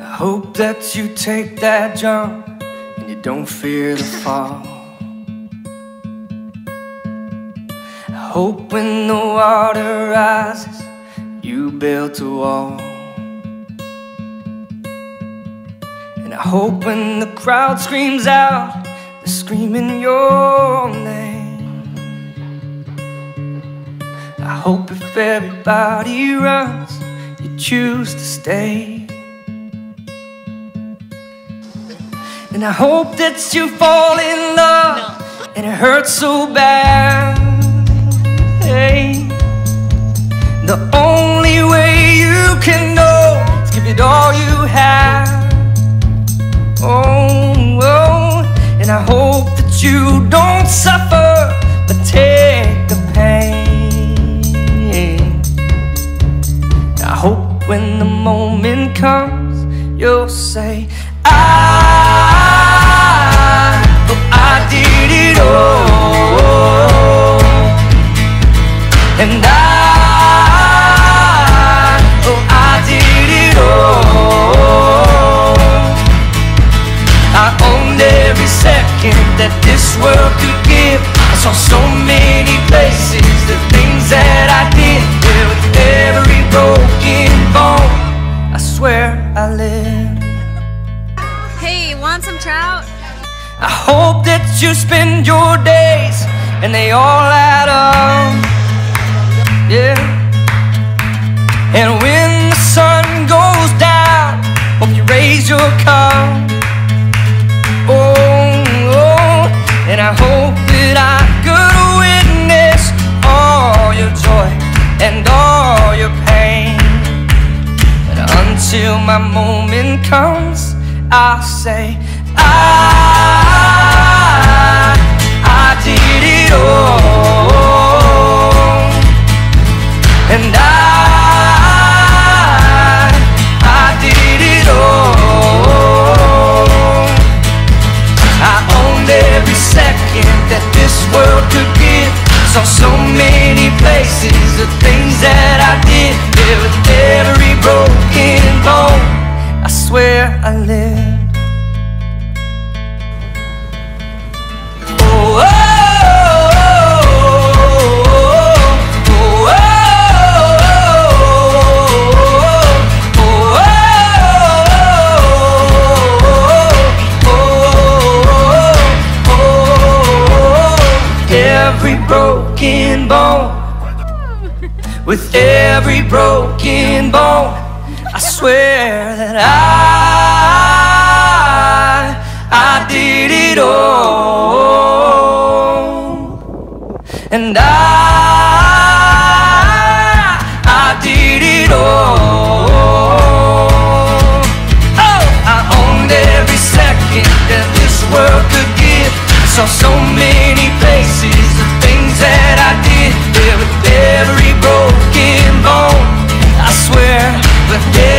Hope that you take that jump and you don't fear the fall. I hope when the water rises, you built a wall. And I hope when the crowd screams out, they're screaming your name. I hope if everybody runs, you choose to stay. And I hope that you fall in love and it hurts so bad. Hey, the only way you can know is give it all you have. Oh, oh, and I hope that you don't suffer but take the pain. I hope when the moment comes, you'll say, I did it all, and I did it all. I owned every second that this world could give. I saw so many places, the things that I did. Yeah, with every broken bone, I swear I lived. Hey, want some trout? I hope that you spend your days and they all add up, yeah. And when the sun goes down, hope you raise your cup. Oh, oh, and I hope that I could witness all your joy and all your pain. And until my moment comes, I'll say, I did it all, and I did it all. I owned every second that this world could give. Saw so many places, the things that I did. Yeah, with every broken bone, I swear I lived. Every broken bone, with every broken bone, I swear that I did it all, and I did it all. Oh, I owned every second that this world could give. I saw so many places, the things that I did. Yeah, with every broken bone, I swear, with